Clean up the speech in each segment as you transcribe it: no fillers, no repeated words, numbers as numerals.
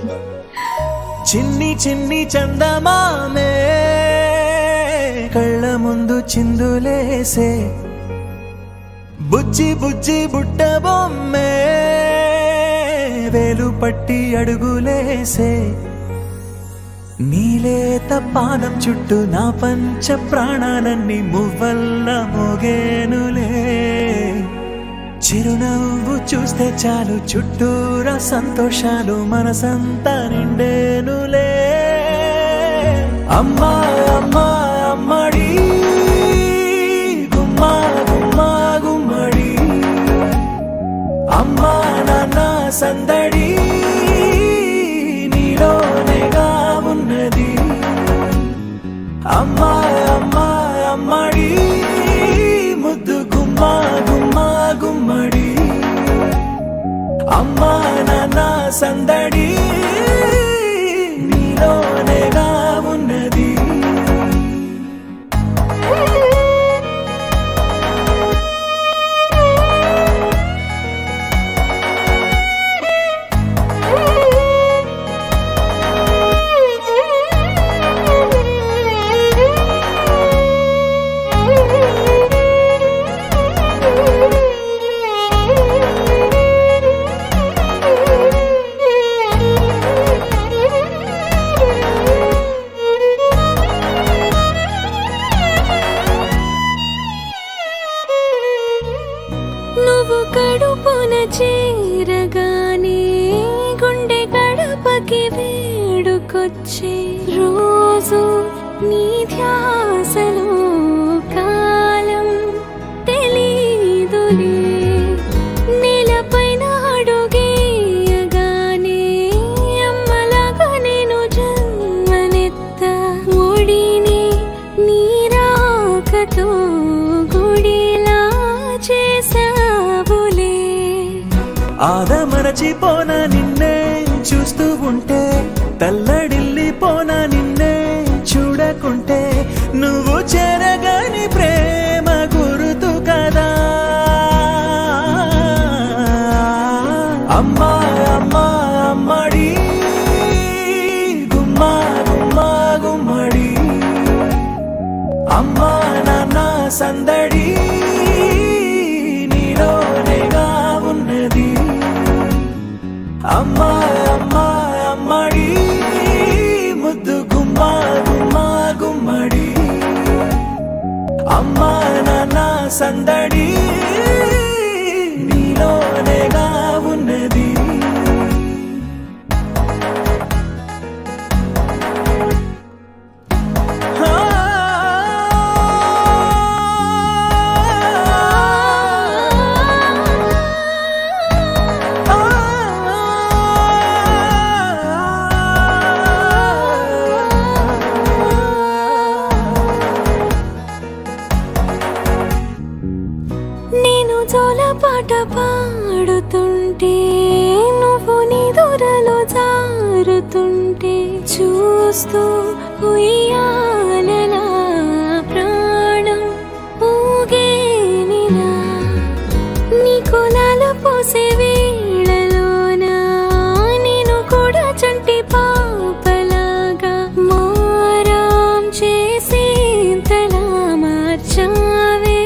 చిన్ని చిన్ని చందమామే కళ్ళ ముందు చిందులేసే బుజ్జి బుజ్జి బుట్ట బొమ్మే వేలు పట్టి అడుగులేసే నీలేత పానం చుట్టూ నా పంచ ప్రాణాలన్నీ మువ్వల్ల మోగేనులే చిరునవ్వు చూస్తే చాలు చుట్టూరా సంతోషాలు మనసంతా నిండేనులే అమ్మా అమ్మా అమ్మడి గుమ్మా గుమ్మా గుమ్మడి అమ్మా నాన్న సందడి నీలోనేగా ఉన్నది అమ్మా అమ్మా అమ్మడి ముద్దు గుమ్మా గుమ్మా గుమ్మడి అమ్మా నాన్న సందడి నీలోనేగా ఉన్నది నువ్వు కడుపున చేరగానే గుండె గడపకి వేడుకొచ్చే రోజు నీ ధ్యాసలో కాలం తెలీదులే నేలపైన అడుగేయగానే అమ్మలాగా నేను జన్మనెత్త ఒడిని నీ రాకతో గుడిలా చేసావులే ఆదమరచిపోన నిన్నే చూస్తూ ఉంటే తల్లడిల్లిపోన నిన్నే చూడకుంటే నువ్వు చెరగని ప్రేమ గుర్తు కదా అమ్మా అమ్మా అమ్మడి గుమ్మా గుమ్మా గుమ్మడి అమ్మా నాన్న సందడి నీలోనేగా ఉన్నది అమ్మా అమ్మా అమ్మడి ముద్దు గుమ్మా గుమ్మా గుమ్మడి అమ్మా నాన్న సందడి నీలోనేగా ఉన్నది నేను జోలపాట పాడుతుంటే నువ్వు నిదురలో జారుతుంటే చూస్తూ ఉయ్యాలలా ప్రాణం ఊగేనిలా నీ కులాల పోసే వేళలోన నేను కూడా చంటి పాపలాగా మారాం చేసేంతలా మార్చావే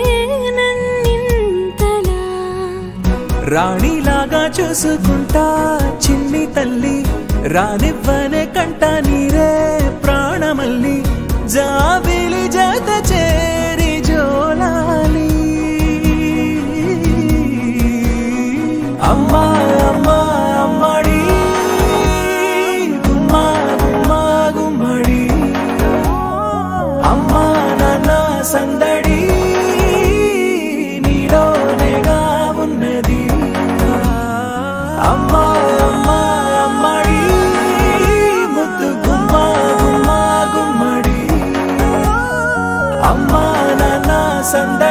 రాణిలాగా చూసుకుంటా చిన్ని తల్లి రానివ్వనే కంట నీరే ప్రాణమల్లి జాబిలి జత చేరి జోలాలి అమ్మా అమ్మా అమ్మడి గుమ్మా గుమ్మా గుమ్మడి అమ్మా నాన్న సందడి నీలోనేగా ఉన్నది అమ్మా అమ్మా అమ్మడి ముద్దు గుమ్మా గుమ్మా గుమ్మడి అమ్మా నాన్న సందడి